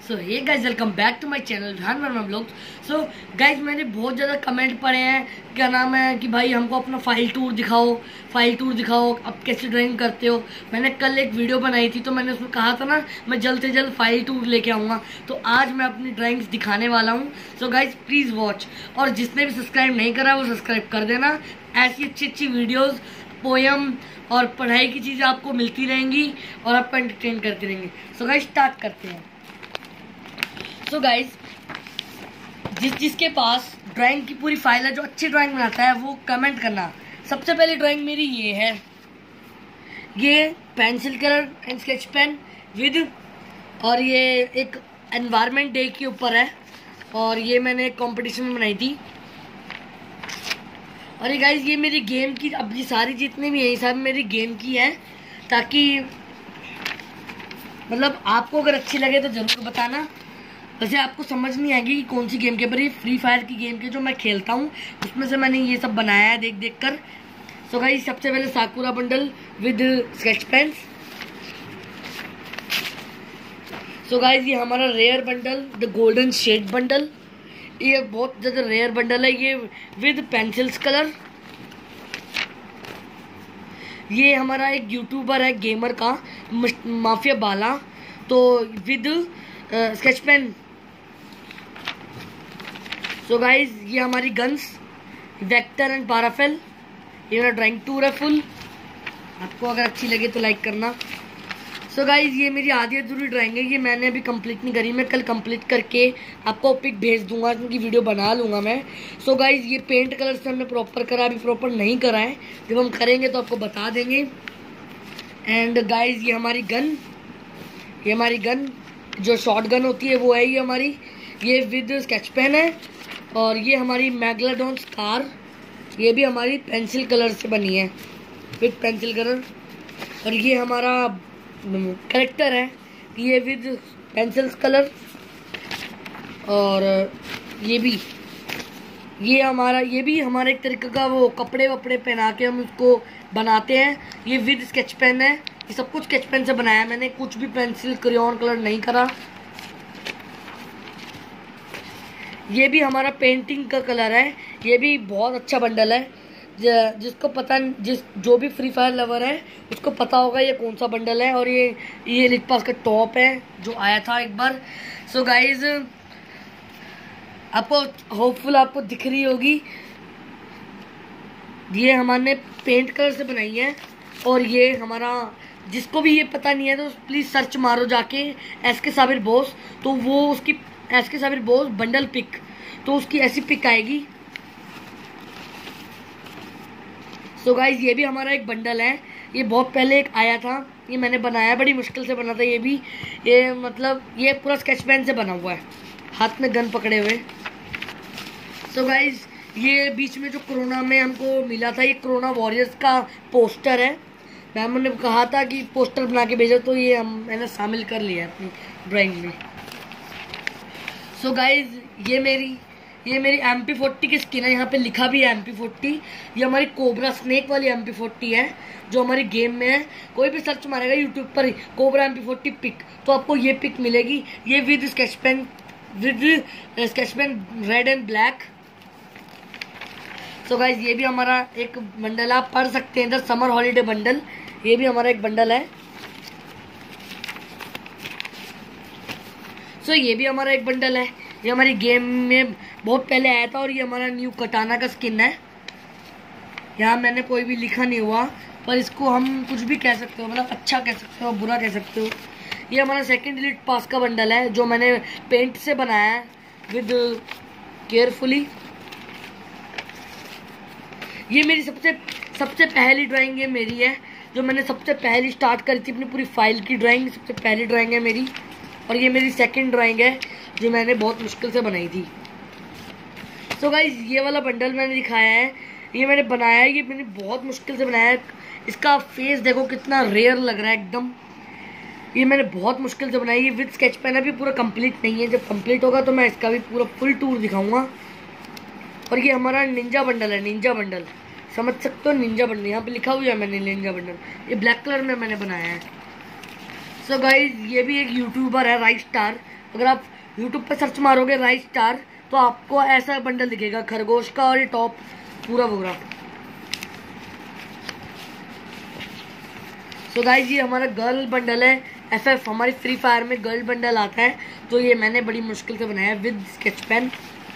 So hey guys welcome back to my channel Vihan Verma vlogs. So guys मैंने बहुत ज़्यादा comment पढ़े हैं, क्या नाम है कि भाई हमको अपना फाइल टूर दिखाओ आप कैसे ड्राइंग करते हो। मैंने कल एक वीडियो बनाई थी तो मैंने उसमें कहा था ना मैं जल्द से जल्द फाइल टूर लेके आऊँगा, तो आज मैं अपनी ड्राइंग्स दिखाने वाला हूँ। सो गाइज प्लीज़ वॉच, और जिसने भी सब्सक्राइब नहीं करा वो सब्सक्राइब कर देना। ऐसी अच्छी वीडियोज़, पोयम और पढ़ाई की चीज़ें आपको मिलती रहेंगी और आपको एंटरटेन करती रहेंगी। सो गाइज स्टार्ट करते हैं। सो गाइज जिसके पास ड्राइंग की पूरी फाइल है, जो अच्छी ड्राइंग बनाता है, वो कमेंट करना। सबसे पहली ड्राइंग मेरी ये है, ये pencil colour and sketch pen with, और ये एक एनवायरनमेंट डे के ऊपर है और ये मैंने एक कंपटीशन में बनाई थी। और ये गाइज ये मेरी गेम की, अब ये सारी जितनी भी है ये सब मेरी गेम की है, ताकि मतलब आपको अगर अच्छी लगे तो जरूर बताना। वैसे आपको समझ नहीं आएगी कि कौन सी गेम के, पर ये फ्री फायर की गेम के जो मैं खेलता हूँ उसमें से मैंने ये सब बनाया है देख कर। सो गाइस सबसे पहले Sakura bundle with sketch pens. So guys ये हमारा rare bundle, the golden shade bundle. ये बहुत ज़्यादा रेयर बंडल है, ये विद पेंसिल्स कलर। ये हमारा एक यूट्यूबर है गेमर का, माफिया बाला, तो with sketch pen. So guys ये हमारी गन्स, वेक्टर एंड पाराफेल। ये मेरा ड्राइंग टूर है फुल, आपको अगर अच्छी लगे तो लाइक करना। सो गाइज ये मेरी आधी अधूरी ड्राइंग है, ये मैंने अभी कंप्लीट नहीं करी, मैं कल कंप्लीट करके आपको पिक भेज दूंगा, क्योंकि वीडियो बना लूँगा मैं। सो गाइज ये पेंट कलर से हमने प्रॉपर करा, अभी प्रॉपर नहीं करा है, जब हम करेंगे तो आपको बता देंगे। एंड गाइज ये हमारी गन, जो शॉर्ट गन होती है वो है ये हमारी, ये विद स्केच पेन है। और ये हमारी मैग्लाडॉन कार, ये भी हमारी पेंसिल कलर से बनी है, विद पेंसिल कलर। और ये हमारा कैरेक्टर है, ये विद पेंसिल कलर। और ये भी हमारा एक तरीके का वो कपड़े वपड़े पहना के हम उसको बनाते हैं। ये विद स्केच पेन है, ये सब कुछ स्केच पेन से बनाया है मैंने, कुछ भी पेंसिल क्रेयॉन कलर नहीं करा। ये भी हमारा पेंटिंग का कलर है, ये भी बहुत अच्छा बंडल है। जिसको पता, जो भी फ्री फायर लवर है उसको पता होगा ये कौन सा बंडल है। और ये लिट पास का टॉप है जो आया था एक बार। सो गाइज आपको होपफुल आपको दिख रही होगी, ये हमारे पेंट कलर से बनाई है। और ये हमारा, जिसको भी ये पता नहीं है तो प्लीज़ सर्च मारो जाके एसके साबिर बोस, तो वो उसकी SK Sabir Bose bundle pic, तो उसकी ऐसी पिक आएगी। सो गाइज ये भी हमारा एक बंडल है, ये बहुत पहले एक आया था, ये मैंने बनाया, बड़ी मुश्किल से बना था ये भी। ये मतलब ये पूरा स्केच पेन से बना हुआ है, हाथ में गन पकड़े हुए। सो गाइज ये बीच में जो कोरोना में हमको मिला था, ये कोरोना वॉरियर्स का पोस्टर है। मैम ने कहा था कि पोस्टर बना के भेजो, तो ये मैंने शामिल कर लिया अपनी ड्राइंग में। सो गाइज ये मेरी MP40 की स्किन है, यहाँ पे लिखा भी है MP40। ये हमारी कोबरा स्नेक वाली MP40 है जो हमारी गेम में है। कोई भी सर्च मारेगा यूट्यूब पर कोबरा MP40 पिक, तो आपको ये पिक मिलेगी। ये with sketch pen red and black. So guys ये भी हमारा एक बंडल, आप पढ़ सकते हैं इधर, समर हॉलीडे बंडल। ये भी हमारा एक बंडल है। सो ये भी हमारा एक बंडल है, ये हमारी गेम में बहुत पहले आया था। और ये हमारा न्यू कटाना का स्किन है, यहाँ मैंने कोई भी लिखा नहीं हुआ, पर इसको हम कुछ भी कह सकते हो, मतलब अच्छा कह सकते हो, बुरा कह सकते हो। ये हमारा सेकंड डिलीट पास का बंडल है, जो मैंने पेंट से बनाया है विद केयरफुली। ये मेरी सबसे पहली ड्राइंग ये मेरी है, जो मैंने सबसे पहली स्टार्ट करी थी अपनी पूरी फाइल की ड्राइंग, सबसे पहली ड्राइंग है मेरी। और ये मेरी सेकंड ड्राइंग है जो मैंने बहुत मुश्किल से बनाई थी। सो गाइज ये वाला बंडल मैंने दिखाया है, ये मैंने बनाया है, ये मैंने बहुत मुश्किल से बनाया है। इसका फेस देखो कितना रेयर लग रहा है एकदम, ये मैंने बहुत मुश्किल से बनाया है। ये विद स्केच पेन अभी पूरा कंप्लीट नहीं है, जब कंप्लीट होगा तो मैं इसका भी पूरा फुल टूर दिखाऊंगा। और ये हमारा निंजा बंडल है, निंजा बंडल समझ सकते हो, निंजा बंडल यहाँ पे लिखा हुआ है मैंने निंजा बंडल, ये ब्लैक कलर में मैंने बनाया है। सो गाइज ये भी एक यूट्यूबर है राइस स्टार। अगर आप यूट्यूब पर सर्च मारोगे राइस स्टार तो आपको ऐसा बंडल दिखेगा खरगोश का, और ये टॉप पूरा पूरा। सो गाइज ये हमारा गर्ल बंडल है। FF हमारी फ्री फायर में गर्ल बंडल आता है, तो ये मैंने बड़ी मुश्किल से बनाया with sketch pen.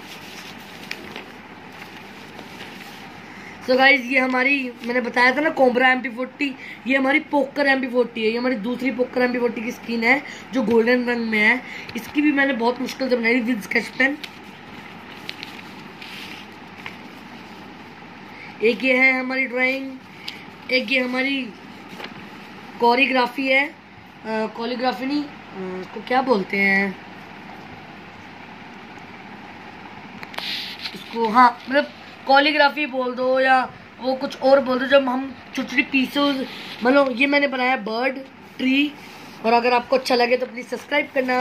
So guys ये हमारी, मैंने बताया था ना कोबरा MP40, ये हमारी पोकर MP40 है। ये हमारी दूसरी पोकर MP40 की स्किन है जो गोल्डन रंग में है। इसकी भी मैंने बहुत मुश्किल से बनाई विद स्केच पेन। एक ये है हमारी ड्राइंग, एक ये हमारी कोरियोग्राफी है। कोरियोग्राफी नहीं, इसको क्या बोलते हैं इसको, हाँ मतलब कोरियोग्राफी बोल दो या वो कुछ और बोल दो। जब हम छोटी छोटी पीसेस, मतलब ये मैंने बनाया बर्ड ट्री। और अगर आपको अच्छा लगे तो प्लीज़ सब्सक्राइब करना।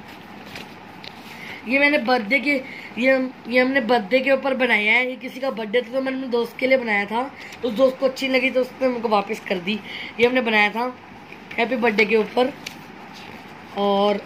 ये मैंने बर्थडे के, ये हमने बर्थडे के ऊपर बनाया है। ये किसी का बर्थडे था तो मैंने अपने दोस्त के लिए बनाया था, उस दोस्त को अच्छी लगी तो उसने मुझको वापस कर दी। ये हमने बनाया था हैप्पी बर्थडे के ऊपर। और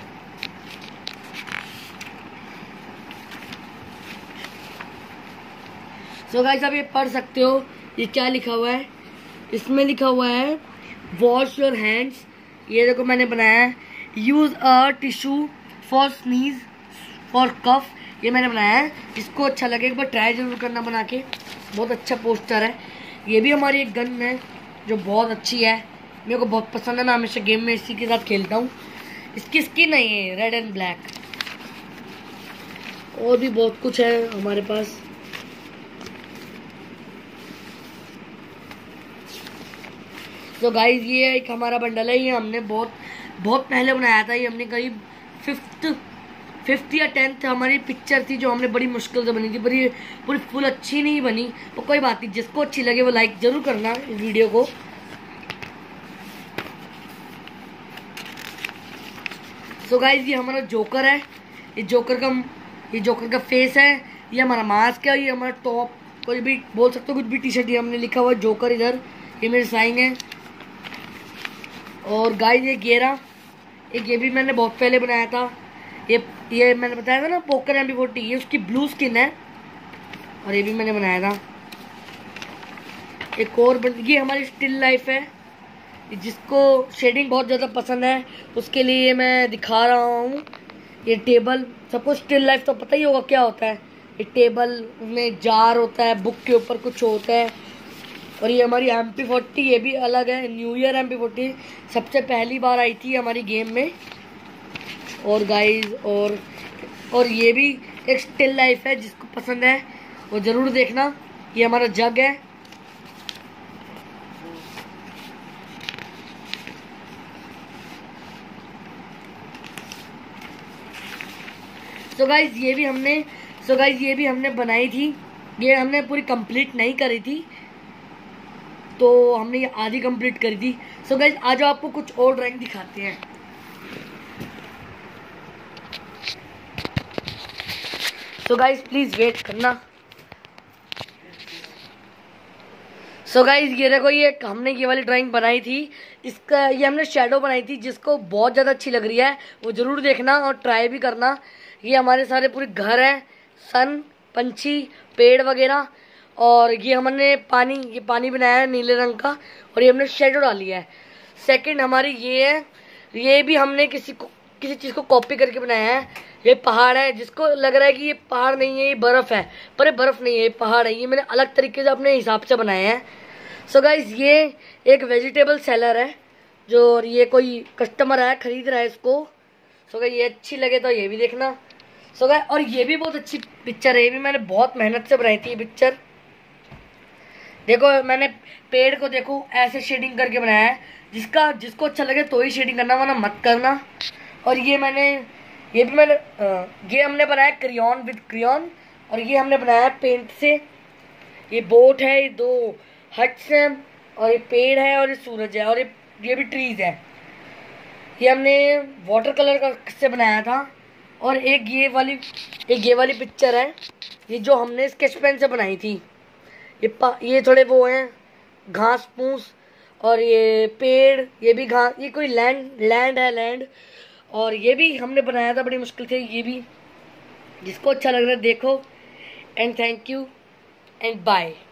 सो गाइस आप ये पढ़ सकते हो ये क्या लिखा हुआ है। इसमें लिखा हुआ है वॉश योर हैंड्स। ये देखो मैंने बनाया है use a tissue for sneeze for cough. ये मैंने बनाया है, जिसको अच्छा लगे एक बार ट्राई जरूर करना बना के। बहुत अच्छा पोस्टर है। ये भी हमारी एक गन है जो बहुत अच्छी है, मेरे को बहुत पसंद है। मैं हमेशा गेम में इसी के साथ खेलता हूँ। इसकी स्किन नहीं है रेड एंड ब्लैक। और भी बहुत कुछ है हमारे पास। तो गाइज ये एक हमारा बंडल है। ये हमने बहुत पहले बनाया था। ये हमने करीब फिफ्थ या 10th हमारी पिक्चर थी जो हमने बड़ी मुश्किल से बनी थी, पर ये पूरी फुल अच्छी नहीं बनी। तो कोई बात नहीं, जिसको अच्छी लगे वो लाइक जरूर करना इस वीडियो को। सो गाइज ये हमारा जोकर है। ये जोकर का फेस है। ये हमारा मास्क है। ये हमारा टॉप, कोई भी बोल सकते हो कुछ भी। टी-शर्ट ये हमने लिखा हुआ है जोकर इधर। ये मेरे साइन है। और गाइस ये घेरा, ये भी मैंने बहुत पहले बनाया था। ये मैंने बताया था ना पोकर MP40, ये उसकी ब्लू स्किन है। और ये भी मैंने बनाया था। एक और ये हमारी स्टिल लाइफ है। जिसको शेडिंग बहुत ज़्यादा पसंद है उसके लिए ये मैं दिखा रहा हूँ। ये टेबल, सबको स्टिल लाइफ तो पता ही होगा क्या होता है। ये टेबल में जार होता है, बुक के ऊपर कुछ होता है। और ये हमारी MP40, ये भी अलग है। न्यू ईयर MP40 सबसे पहली बार आई थी हमारी गेम में। और गाइस और ये भी एक स्टिल लाइफ है, जिसको पसंद है वो ज़रूर देखना। ये हमारा जग है। सो गाइस ये भी हमने बनाई थी। ये हमने पूरी कंप्लीट नहीं करी थी, तो हमने ये आधी कंप्लीट करी थी। सो गाइस आज आपको कुछ और ड्राइंग दिखाते हैं। सो गाइस प्लीज वेट करना। सो गाइस ये देखो, ये हमने ये वाली ड्राइंग बनाई थी। ये हमने शैडो बनाई थी, जिसको बहुत ज़्यादा अच्छी लग रही है वो ज़रूर देखना और ट्राई भी करना। ये हमारे सारे पूरे घर हैं, सन, पंछी, पेड़ वगैरह। और ये हमने पानी बनाया है नीले रंग का। और ये हमने शेडो डाली है। सेकंड हमारी ये है, ये भी हमने किसी चीज़ को कॉपी करके बनाया है। ये पहाड़ है, जिसको लग रहा है कि ये पहाड़ नहीं है ये बर्फ़ है, पर ये बर्फ़ नहीं है ये पहाड़ है। ये मैंने अलग तरीके से अपने हिसाब से बनाया है। सो गाइस ये एक वेजिटेबल सेलर है, जो और ये कोई कस्टमर आया खरीद रहा है इसको। सो गाइस ये अच्छी लगे तो ये भी देखना। सो गाइस और ये भी बहुत अच्छी पिक्चर है। ये भी मैंने बहुत मेहनत से बनाई थी ये पिक्चर। देखो मैंने पेड़ को देखो ऐसे शेडिंग करके बनाया है। जिसको अच्छा लगे तो ही शेडिंग करना, वरना मत करना। और ये हमने बनाया क्रेयॉन विद क्रेयॉन। और ये हमने बनाया पेंट से। ये बोट है, ये 2 हट्स हैं, और ये पेड़ है, और ये सूरज है, और ये भी ट्रीज है। ये हमने वाटर कलर से बनाया था। और एक ये वाली पिक्चर है, ये जो हमने स्केच पेन से बनाई थी। ये थोड़े वो हैं घास फूस, और ये पेड़, ये भी घास, ये कोई लैंड है। और ये भी हमने बनाया था बड़ी मुश्किल से। ये भी जिसको अच्छा लग रहा है देखो। And thank you and bye.